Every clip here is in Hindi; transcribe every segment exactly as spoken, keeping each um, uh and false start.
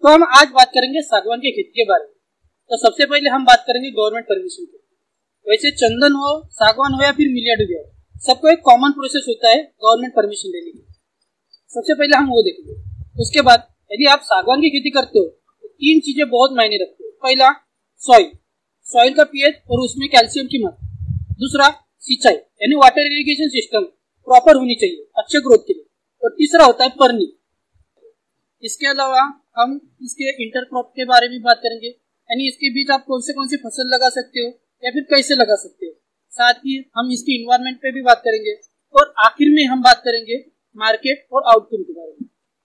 तो हम आज बात करेंगे सागवान की खेती के बारे में। तो सबसे पहले हम बात करेंगे गवर्नमेंट परमिशन की। वैसे चंदन हो, सागवान हो या फिर मिलियाडू हो, सबको एक कॉमन प्रोसेस होता है गवर्नमेंट परमिशन लेने की। सबसे पहले हम वो देखेंगे। उसके बाद यदि आप सागवान की खेती करते हो तो तीन चीजें बहुत मायने रखते हो। पहला सॉइल, सॉइल का पीएच और उसमें कैल्शियम की मात्रा। दूसरा सिंचाई यानी वाटर इरिगेशन सिस्टम प्रॉपर होनी चाहिए अच्छे ग्रोथ के लिए। और तीसरा होता है पर्नी। इसके अलावा हम इसके इंटरक्रॉप के बारे में बात करेंगे, यानी इसके बीच आप कौन से कौन से फसल लगा सकते हो या फिर कैसे लगा सकते हो। साथ ही हम इसकी इन्वायरमेंट पे भी बात करेंगे और आखिर में हम बात करेंगे मार्केट और आउटकम के बारे में।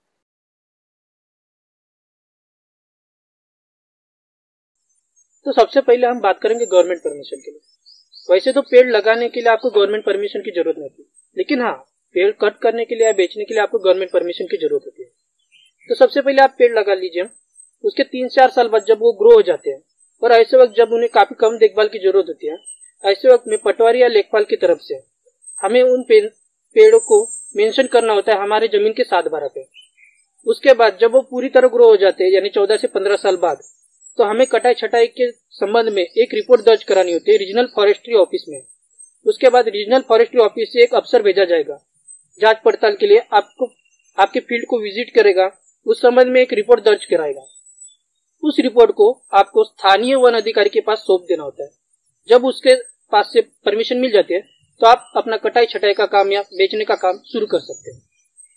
तो सबसे पहले हम बात करेंगे गवर्नमेंट परमिशन के लिए। वैसे तो पेड़ लगाने के लिए आपको गवर्नमेंट परमिशन की जरूरत नहीं थी, लेकिन हाँ, पेड़ कट करने के लिए या बेचने के लिए आपको गवर्नमेंट परमिशन की जरूरत होती है। तो सबसे पहले आप पेड़ लगा लीजिए। उसके तीन चार साल बाद जब वो ग्रो हो जाते हैं और ऐसे वक्त जब उन्हें काफी कम देखभाल की जरूरत होती है, ऐसे वक्त में पटवारी या लेखपाल की तरफ से हमें उन पेड़ों को मेंशन करना होता है हमारे जमीन के सात बारह पे। उसके बाद जब वो पूरी तरह ग्रो हो जाते हैं यानी चौदह से पंद्रह साल बाद, तो हमें कटाई छटाई के संबंध में एक रिपोर्ट दर्ज करानी होती है रीजनल फॉरेस्ट्री ऑफिस में। उसके बाद रीजनल फॉरेस्ट्री ऑफिस से एक अफसर भेजा जाएगा जांच पड़ताल के लिए, आपको आपके फील्ड को विजिट करेगा, उस संबंध में एक रिपोर्ट दर्ज कराएगा। उस रिपोर्ट को आपको स्थानीय वन अधिकारी के पास सौंप देना होता है। जब उसके पास से परमिशन मिल जाती है तो आप अपना कटाई छटाई का काम या बेचने का काम शुरू कर सकते हैं।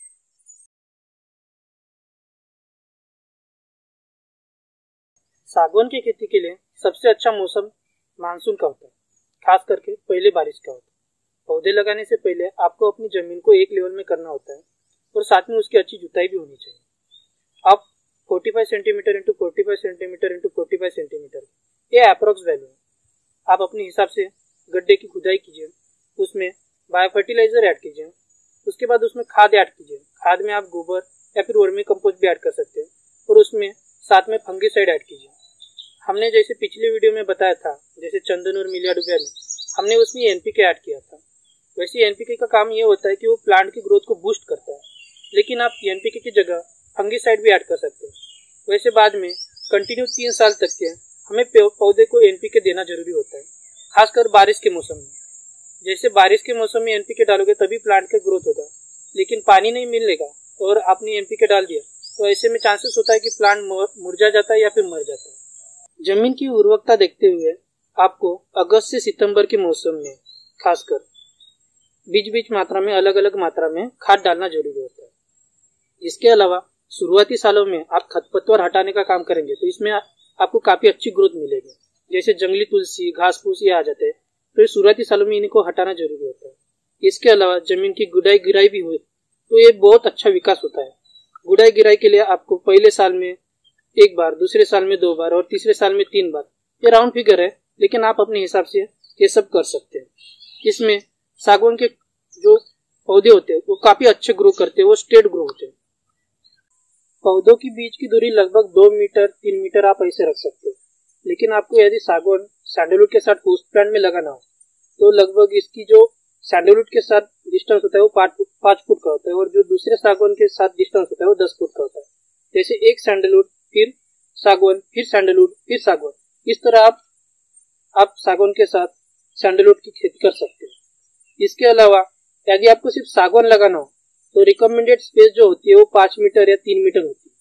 सागवान की खेती के लिए सबसे अच्छा मौसम मानसून का होता है, खास करके पहले बारिश का होता है। पौधे लगाने से पहले आपको अपनी जमीन को एक लेवल में करना होता है और साथ में उसकी अच्छी जुताई भी होनी चाहिए। आप पैंतालीस सेंटीमीटर इंटू पैंतालीस सेंटीमीटर इंटू पैंतालीस सेंटीमीटर, ये अप्रोक्स वैल्यू है। आप अपने हिसाब से गड्ढे की खुदाई कीजिए, उसमें बायो फर्टिलाइजर ऐड कीजिए, उसके बाद उसमें खाद ऐड कीजिए। खाद में आप गोबर या फिर वर्मी कंपोस्ट भी ऐड कर सकते हैं और उसमें साथ में फंगीसाइड ऐड कीजिए। हमने जैसे पिछले वीडियो में बताया था, जैसे चंदन और मिलियाडू में हमने उसमें एनपीके ऐड किया था। वैसे एनपीके का काम ये होता है कि वो प्लांट की ग्रोथ को बूस्ट करता है, लेकिन आप एनपीके की जगह फंगीसाइड भी ऐड कर सकते हैं। वैसे बाद में कंटिन्यू तीन साल तक के हमें पौधे को एनपीके देना जरूरी होता है, खासकर बारिश के मौसम में। जैसे बारिश के मौसम में एनपीके डालोगे तभी प्लांट का ग्रोथ होगा, लेकिन पानी नहीं मिलेगा और आपने एनपीके डाल दिया तो ऐसे में चांसेस होता है कि प्लांट मुरझा जाता है या फिर मर जाता है। जमीन की उर्वरकता देखते हुए आपको अगस्त से सितंबर के मौसम में खासकर बीच बीच मात्रा में अलग अलग मात्रा में खाद डालना जरूरी होता है। इसके अलावा शुरुआती सालों में आप खरपतवार हटाने का काम करेंगे तो इसमें आपको काफी अच्छी ग्रोथ मिलेगी। जैसे जंगली तुलसी, घास फूस ये आ जाते हैं तो शुरुआती सालों में इनको हटाना जरूरी होता है। इसके अलावा जमीन की गुड़ाई गिराई भी हुई तो ये बहुत अच्छा विकास होता है। गुड़ाई गिराई के लिए आपको पहले साल में एक बार, दूसरे साल में दो बार और तीसरे साल में तीन बार, ये राउंड फिगर है, लेकिन आप अपने हिसाब से ये सब कर सकते हैं। इसमें सागवान के जो पौधे होते हैं वो काफी अच्छे ग्रो करते हैं, वो स्ट्रेट ग्रो होते हैं। पौधों की बीच की दूरी लगभग दो मीटर तीन मीटर आप ऐसे रख सकते हो, लेकिन आपको यदि सागवान सैंडलवुड के साथ होस्ट प्लांट में लगाना हो तो लगभग इसकी जो सैंडलवुड के साथ डिस्टेंस होता है वो पाँच पाँच फुट का होता है और जो दूसरे सागवान के साथ डिस्टेंस होता है वो दस फुट का होता है। जैसे एक सैंडलवुड, फिर सागवान, फिर सैंडलवुड, फिर सागवान, इस तरह आप आप सागवान के साथ सैंडलवुड की खेती कर सकते हैं। इसके अलावा यदि आपको सिर्फ सागवान लगाना हो तो रिकमेंडेड स्पेस जो होती है वो पांच मीटर या तीन मीटर होती है।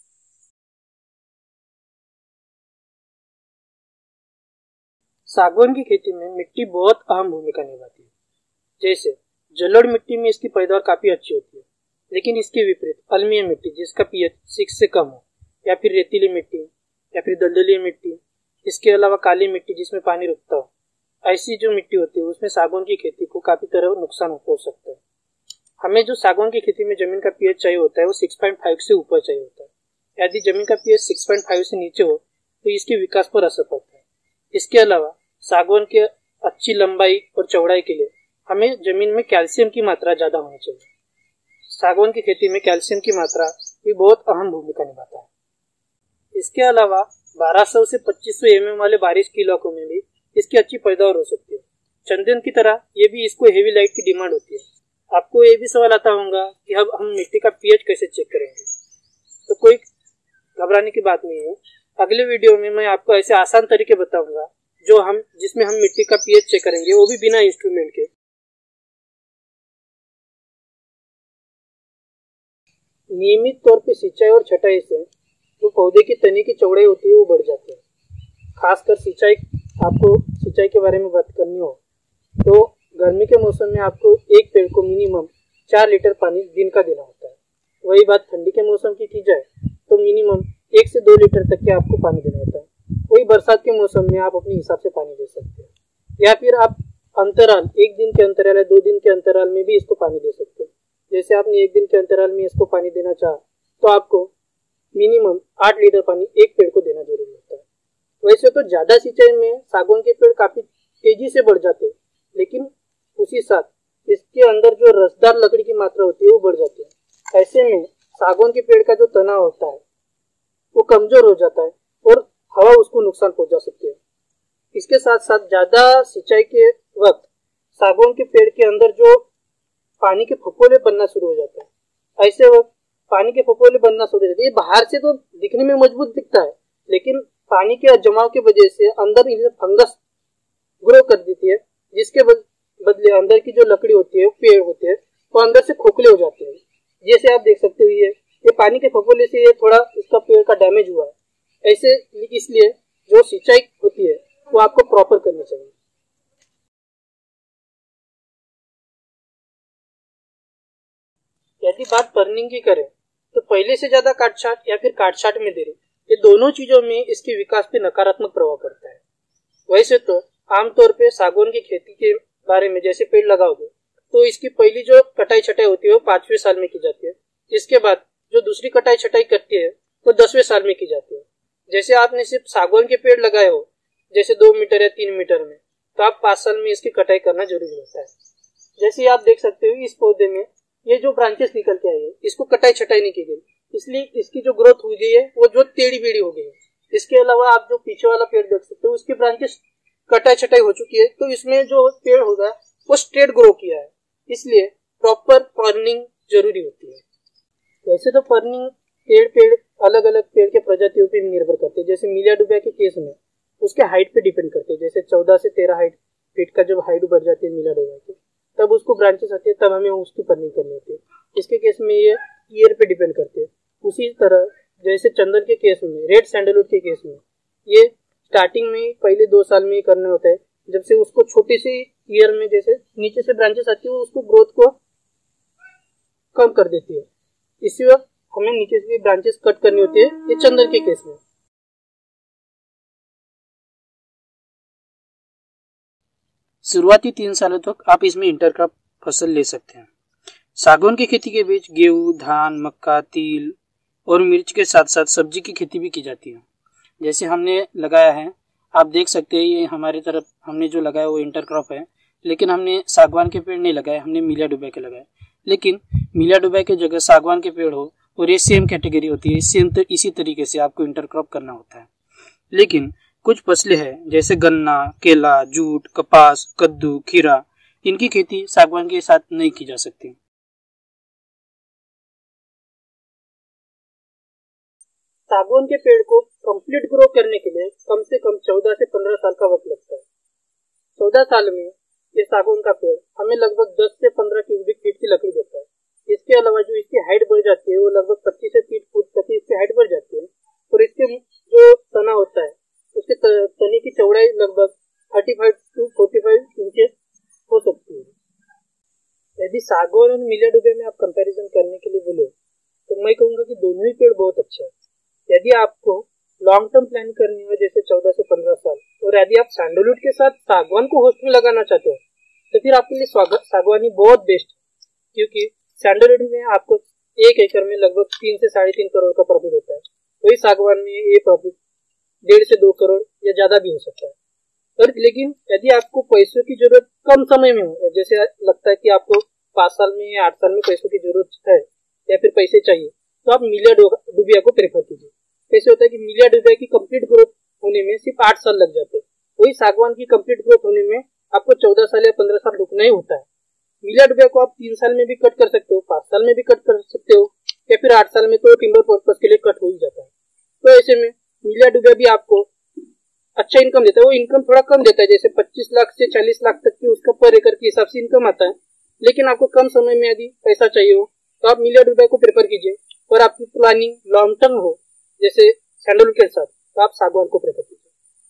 सागवान की खेती में मिट्टी बहुत अहम भूमिका निभाती है। जैसे जलोढ़ मिट्टी में इसकी पैदावार काफी अच्छी होती है, लेकिन इसके विपरीत अम्लीय मिट्टी जिसका पीएच सिक्स से कम हो, या फिर रेतीली मिट्टी या फिर दलदली मिट्टी, इसके अलावा काली मिट्टी जिसमें पानी रुकता हो, ऐसी जो मिट्टी होती है उसमें सागवान की खेती को काफी तरह नुकसान हो सकता है। हमें जो सागवान की खेती में जमीन का पीएच चाहिए होता है वो छह पॉइंट पाँच से ऊपर चाहिए होता है। यदि जमीन का पीएच छह पॉइंट पाँच से नीचे हो तो इसके विकास पर असर पड़ता है। इसके अलावा सागवान के अच्छी लंबाई और चौड़ाई के लिए हमें जमीन में कैल्शियम की मात्रा ज्यादा होनी चाहिए। सागवान की खेती में कैल्शियम की मात्रा भी बहुत अहम भूमिका निभाता है। इसके अलावा बारह सौ से पच्चीस सौ एमएम वाले बारिश के इलाकों में भी इसकी अच्छी पैदावार हो सकती है। चंदन की तरह ये भी इसको हेवी लाइट की डिमांड होती है। आपको ये भी सवाल आता होगा कि अब हम मिट्टी का पीएच कैसे चेक करेंगे। तो कोई घबराने की बात नहीं है। अगले वीडियो में मैं आपको ऐसे आसान तरीके बताऊंगा जो हम जिसमें हम मिट्टी का पीएच चेक करेंगे, वो भी बिना इंस्ट्रूमेंट के। नियमित तौर पे सिंचाई और छटाई से जो पौधे की तने की चौड़ाई होती है वो बढ़ जाती है। खासकर सिंचाई, आपको सिंचाई के बारे में बात करनी हो तो गर्मी के मौसम में आपको एक पेड़ को मिनिमम चार लीटर पानी दिन का देना होता है। वही बात ठंडी के मौसम की की जाए तो मिनिमम एक से दो लीटर तक के आपको पानी देना होता है। वही बरसात के मौसम में आप अपने हिसाब से पानी दे सकते हैं, या फिर आप अंतराल एक दिन के अंतराल या दो दिन के अंतराल में भी इसको पानी दे सकते हैं। जैसे आपने एक दिन के अंतराल में इसको पानी देना चाहा तो आपको मिनिमम आठ लीटर पानी एक पेड़ को देना जरूरी होता है। वैसे तो ज्यादा सिंचाई में सागवान के पेड़ काफी तेजी से बढ़ जाते हैं, लेकिन उसी साथ इसके अंदर जो रसदार लकड़ी की मात्रा होती है वो बढ़ जाती है। ऐसे में सागवान के पेड़ का जो तना होता है वो कमजोर हो जाता है और हवा उसको नुकसान पहुंचा सकती है। इसके साथ साथ ज्यादा सिंचाई के वक्त सागवान के पेड़ के अंदर जो पानी के फफोले बनना शुरू हो जाता है। ऐसे वक्त पानी के फफोले बनना शुरू हो जाते हैं। ये बाहर से तो दिखने में मजबूत दिखता है, लेकिन पानी के जमाव की वजह से अंदर इन्हें फंगस ग्रो कर देती है, जिसके बदले अंदर की जो लकड़ी होती है, पेड़ होते हैं, तो अंदर से खोखले हो जाते हैं। जैसे आप देख सकते हो ये ये पानी के फफोले से ये थोड़ा इसका पेड़ का डैमेज हुआ है। ऐसे इसलिए जो सिंचाई होती है वो आपको प्रॉपर करनी चाहिए। यदि बात पर्निंग की करें तो पहले से ज्यादा काटछाट या फिर काटछाट में देरी, ये दोनों चीजों में इसके विकास पे नकारात्मक प्रभाव पड़ता है। वैसे तो आमतौर पे सागवान की खेती के बारे में जैसे पेड़ लगाओगे तो इसकी पहली जो कटाई छटाई होती है वो पांचवें साल में की जाती है। इसके बाद जो दूसरी कटाई छटाई करती है वो दसवें साल में की जाती है। जैसे आपने सिर्फ सागवान के पेड़ लगाए हो जैसे दो मीटर या तीन मीटर में, तो आप पांच साल में इसकी कटाई करना जरूरी होता है। जैसे आप देख सकते हो इस पौधे में ये जो ब्रांचेस निकल के आई है इसको कटाई छटाई नहीं की गई, इसलिए इसकी जो ग्रोथ हुई गई है वो जो टेढ़ी बेढ़ी हो गई है। इसके अलावा आप जो पीछे वाला पेड़ देख सकते हो उसकी ब्रांचेस कटाई छटाई हो चुकी है, तो इसमें जो पेड़ होगा वो स्ट्रेट ग्रो किया है, इसलिए प्रॉपर पर्निंग जरूरी होती है। वैसे तो पर्निंग पेड़ पेड़ अलग अलग पेड़ के प्रजातियों पर निर्भर करते हैं। जैसे मिलिया डुबिया के केस में उसके हाइट पे डिपेंड करते हैं। जैसे चौदह से तेरह हाइट फीट का जब हाइट बढ़ जाती है मिलिया डुबिया की, तब उसको ब्रांचेस आती है, तब हमें उसकी पर्निंग करनी होती है। इसके केस में ये ईयर पे डिपेंड करते हैं। उसी तरह जैसे चंदन के केस में, रेड सैंडलवुड के केस में ये स्टार्टिंग में पहले दो साल में ही करना होता है। जब से उसको छोटी सी ईयर में जैसे नीचे से ब्रांचेस आती है वो उसको ग्रोथ को कम कर देती है, इसी वक्त हमें नीचे से ब्रांचेस कट करनी होती है। ये चंदन के केस में। शुरुआती तीन सालों तक आप इसमें इंटरक्रॉप फसल ले सकते हैं। सागवान की खेती के बीच गेहूं, धान, मक्का, तिल और मिर्च के साथ साथ सब्जी की खेती भी की जाती है। जैसे हमने लगाया है, आप देख सकते हैं ये हमारी तरफ हमने जो लगाया वो इंटरक्रॉप है, लेकिन हमने सागवान के पेड़ नहीं लगाए, हमने मिलिया डुबिया के लगाए। लेकिन मिलिया डुबिया की जगह सागवान के पेड़ हो और ये सेम कैटेगरी होती है, सेम तो इसी तरीके से आपको इंटरक्रॉप करना होता है। लेकिन कुछ फसलें हैं जैसे गन्ना, केला, जूट, कपास, कद्दू, खीरा, इनकी खेती सागवान के साथ नहीं की जा सकती। सागवान के पेड़ को कंप्लीट ग्रो करने के लिए कम से कम चौदह से पंद्रह साल का वक्त लगता है। चौदह साल में ये सागवान का पेड़ हमें लगभग दस से पंद्रह क्यूबिक फीट की लकड़ी देता है। इसके अलावा जो इसकी हाइट बढ़ जाती है वो लगभग पच्चीस से तीस फुट तक इसकी हाइट बढ़ जाती है, और इसके जो तना होता है उसके तने की चौड़ाई लगभग पैंतीस टू पैंतालीस इंचेस हो सकती है। यदि सागवान और मिलिया डुबिया में आप कंपैरिजन करने के लिए बोले तो मैं कहूँगा कि दोनों ही पेड़ बहुत अच्छे हैं। यदि आपको लॉन्ग टर्म प्लान करनी हो जैसे चौदह से पंद्रह साल, और यदि आप सैंडलवुड के साथ सागवान को होस्ट में लगाना चाहते हो तो फिर आपके लिए सागवानी बहुत बेस्ट है, क्योंकि सैंडलवुड में आपको एक एकड़ में लगभग तीन से साढ़े तीन करोड़ का प्रॉफिट होता है। वही सागवान में ये प्रॉफिट डेढ़ से दो करोड़ या ज्यादा भी हो सकता है। और लेकिन यदि आपको पैसों की जरूरत कम समय में हो, जैसे लगता है कि आपको पांच साल में या आठ साल में पैसों की जरूरत है या फिर पैसे चाहिए, तो आप मिलिया डुबिया को प्रेफर कीजिए। कैसे होता है कि मिलिया डुबिया की कंप्लीट ग्रोथ होने में सिर्फ आठ साल लग जाते हैं, वही सागवान की कंप्लीट ग्रोथ होने में आपको चौदह साल या पंद्रह साल रुकना ही होता है। मिलिया डुबिया को आप तीन साल में भी कट कर सकते हो, पांच साल में भी कट कर सकते हो, या फिर आठ साल में तो टिम्बर पर्पस के लिए कट हो ही जाता है। तो ऐसे में मिलिया डुबिया भी आपको अच्छा इनकम देता है। वो इनकम थोड़ा कम देता है, जैसे पच्चीस लाख से चालीस लाख तक की उसका पर एकड़ के हिसाब से इनकम आता है। लेकिन आपको कम समय में यदि पैसा चाहिए हो तो आप मिलिया डुबिया को प्रेफर कीजिए। और आपकी प्लानिंग लॉन्ग टर्म हो जैसे सैंडलवुड के साथ, तो आप सागवान को प्रेफर कीजिए।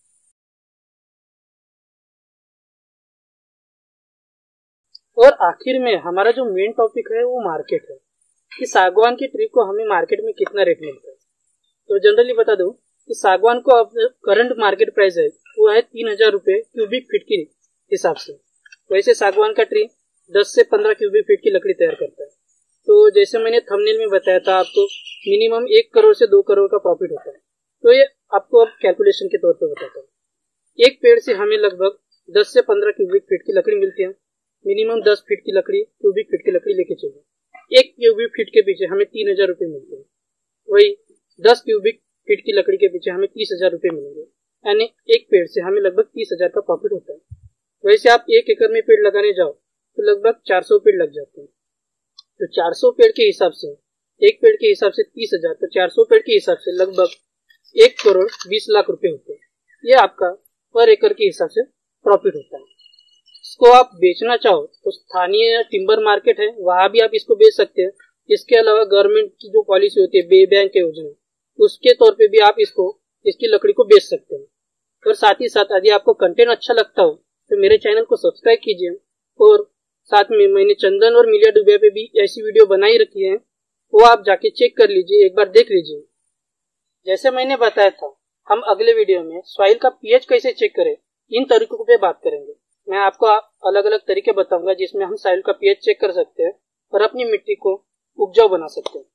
और आखिर में हमारा जो मेन टॉपिक है वो मार्केट है कि सागवान की ट्री को हमें मार्केट में कितना रेट मिलता है। तो जनरली बता दूं कि सागवान को अब करंट मार्केट प्राइस है वो है तीन हजार रुपये क्यूबिक फीट के हिसाब से। वैसे सागवान का ट्री दस से पंद्रह क्यूबिक फीट की लकड़ी तैयार करता है। तो जैसे मैंने थंबनेल में बताया था आपको मिनिमम एक करोड़ से दो करोड़ का प्रॉफिट होता है। तो ये आपको अब कैलकुलेशन के तौर पर बताता हूँ। एक पेड़ से हमें लगभग दस से पंद्रह क्यूबिक फीट की लकड़ी मिलती है। मिनिमम दस फीट की लकड़ी क्यूबिक फीट की लकड़ी लेके चाहिए। एक क्यूबिक फीट के पीछे हमें तीन हजार रुपये मिलते हैं। वही दस क्यूबिक फीट की लकड़ी के पीछे हमें तीस हजार रुपये मिलेंगे, यानी एक पेड़ से हमें लगभग तीस हजार का प्रॉफिट होता है। वैसे आप एक एकड़ में पेड़ लगाने जाओ तो लगभग चार सौ पेड़ लग जाते हैं। तो चार सौ पेड़ के हिसाब से, एक पेड़ के हिसाब से तीस हजार, तो चार सौ पेड़ के हिसाब से लगभग एक करोड़ बीस लाख रुपए होते हैं। ये आपका पर एकड़ के हिसाब से प्रॉफिट होता है। इसको आप बेचना चाहो तो स्थानीय टिम्बर मार्केट है, वहां भी आप इसको बेच सकते हैं। इसके अलावा गवर्नमेंट की जो पॉलिसी होती है बे बैंक योजना, उसके तौर पे भी आप इसको इसकी लकड़ी को बेच सकते हैं। और साथ ही साथ यदि आपको कंटेंट अच्छा लगता हो तो मेरे चैनल को सब्सक्राइब कीजिए। और साथ में मैंने चंदन और मिलिया डुबिया पे भी ऐसी वीडियो बनाई रखी है, वो आप जाके चेक कर लीजिए, एक बार देख लीजिए। जैसे मैंने बताया था, हम अगले वीडियो में सॉइल का पीएच कैसे चेक करें इन तरीकों पे बात करेंगे। मैं आपको अलग अलग तरीके बताऊंगा जिसमें हम सॉइल का पीएच चेक कर सकते हैं और अपनी मिट्टी को उपजाऊ बना सकते हैं।